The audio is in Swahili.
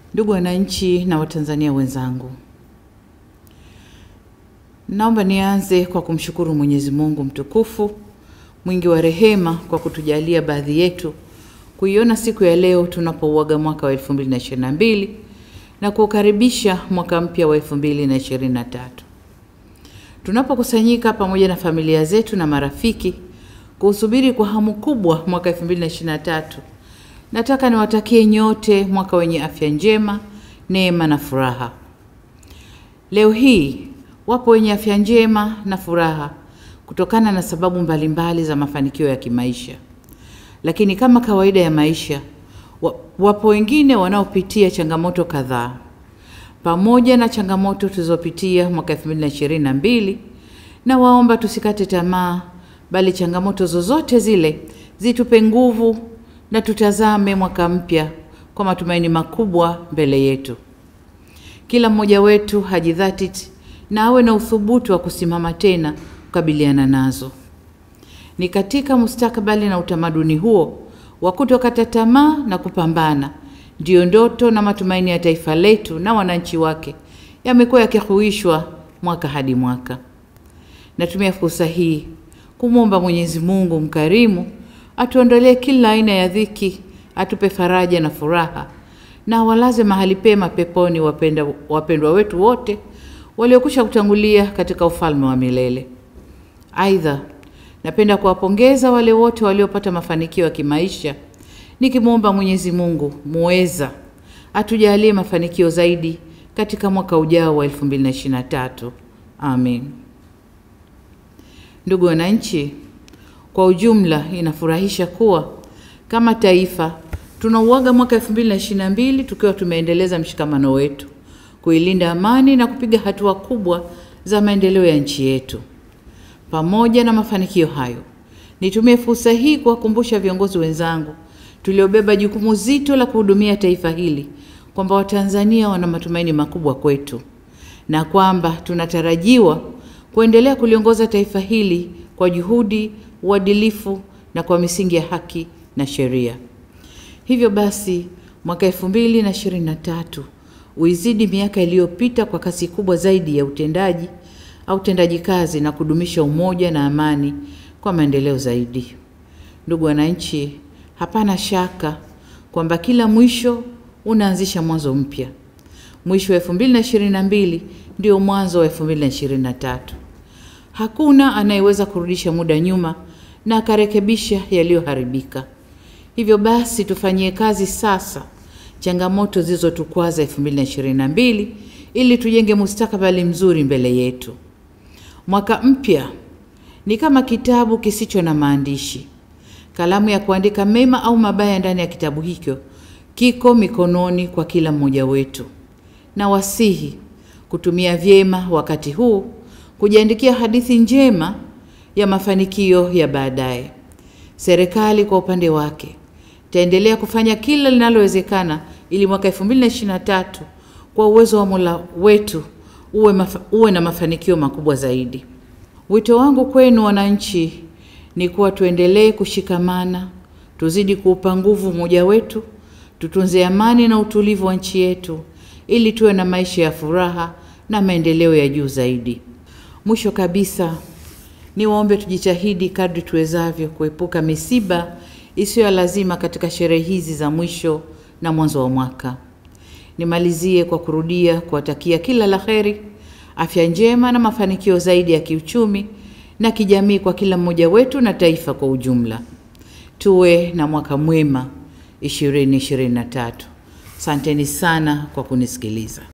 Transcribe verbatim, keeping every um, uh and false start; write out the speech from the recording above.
Ndugu wananchi na Watanzania wenzangu, naomba nianze kwa kumshukuru Mwenyezi Mungu mtukufu, mwingi wa rehema, kwa kutujalia baadhi yetu kuiona siku ya leo tunapouaga mwaka wa elfu mbili na ishirini na mbili na kukaribisha mwaka mpya wa elfu mbili na ishirini na tatu. Tunapokusanyika pamoja na familia zetu na marafiki kusubiri kwa hamu kubwa mwaka elfu mbili na ishirini na tatu, nataka niwatakie nyote mwaka wenye afya njema, neema na furaha. Leo hii wapo wenye afya njema na furaha kutokana na sababu mbalimbali za mafanikio ya kimaisha. Lakini kama kawaida ya maisha, wapo wengine wanaopitia changamoto kadhaa. Pamoja na changamoto tulizopitia mwaka elfu mbili na ishirini na mbili, na waomba tusikate tamaa, bali changamoto zozote zile zitupe nguvu na tutazame mwaka mpya kwa matumaini makubwa mbele yetu. Kila mmoja wetu hajidhatiti na awe na uthubutu wa kusimama tena kukabiliana nazo. Ni katika mustakabali na utamaduni huo wa kutokata tamaa na kupambana ndio ndoto na matumaini ya taifa letu na wananchi wake yamekuwa yakihuishwa mwaka hadi mwaka. Natumia fursa hii kumwomba Mwenyezi Mungu mkarimu atuondolee kila aina ya dhiki, atupe faraja na furaha, na walaze mahali pema peponi wapenda wapendwa wetu wote waliokusha kutangulia katika ufalme wa milele. Aidha, napenda kuwapongeza wale wote waliopata mafanikio ya kimaisha, nikimwomba Mwenyezi Mungu muweza atujalie mafanikio zaidi katika mwaka ujao wa elfu mbili na ishirini na tatu. Amen. Ndugu wananchi, kwa ujumla inafurahisha kuwa kama taifa tunauaga mwaka elfu mbili na ishirini na mbili tukiwa tumeendeleza mshikamano wetu, kuilinda amani na kupiga hatua kubwa za maendeleo ya nchi yetu. Pamoja na mafanikio hayo, nitumie fursa hii kuwakumbusha viongozi wenzangu tuliobeba jukumu zito la kuhudumia taifa hili kwamba Watanzania wana matumaini makubwa kwetu, na kwamba tunatarajiwa kuendelea kuliongoza taifa hili kwa juhudi, uadilifu na kwa misingi ya haki na sheria. Hivyo basi, mwaka elfu mbili na ishirini na tatu uizidi miaka iliyopita kwa kasi kubwa zaidi ya utendaji au utendaji kazi na kudumisha umoja na amani kwa maendeleo zaidi. Ndugu wananchi, hapana shaka kwamba kila mwisho unaanzisha mwanzo mpya. Mwisho wa elfu mbili na ishirini na mbili ndio mwanzo wa elfu mbili na ishirini na tatu. Hakuna anayeweza kurudisha muda nyuma na akarekebisha yaliyoharibika. Hivyo basi tufanyie kazi sasa changamoto zilizotukwaza elfu mbili na ishirini na mbili ili tujenge mustakabali mzuri mbele yetu. Mwaka mpya ni kama kitabu kisicho na maandishi. Kalamu ya kuandika mema au mabaya ndani ya kitabu hicho kiko mikononi kwa kila mmoja wetu. Na wasihi kutumia vyema wakati huu kujiandikia hadithi njema ya mafanikio ya baadaye. Serikali kwa upande wake taendelea kufanya kila linalowezekana ili mwaka elfu mbili na ishirini na tatu kwa uwezo wa Mola wetu uwe, mafa, uwe na mafanikio makubwa zaidi. Wito wangu kwenu wananchi ni kuwa tuendelee kushikamana, tuzidi kuupa nguvu umoja wetu, tutunze amani na utulivu wa nchi yetu ili tuwe na maisha ya furaha na maendeleo ya juu zaidi. Mwisho kabisa, ni waombe tujitahidi kadri tuwezavyo kuepuka misiba isiyo ya lazima katika sherehe hizi za mwisho na mwanzo wa mwaka. Nimalizie kwa kurudia kuwatakia kila laheri, afya njema na mafanikio zaidi ya kiuchumi na kijamii kwa kila mmoja wetu na taifa kwa ujumla. Tuwe na mwaka mwema ishirini ishirini na tatu. Asanteni sana kwa kunisikiliza.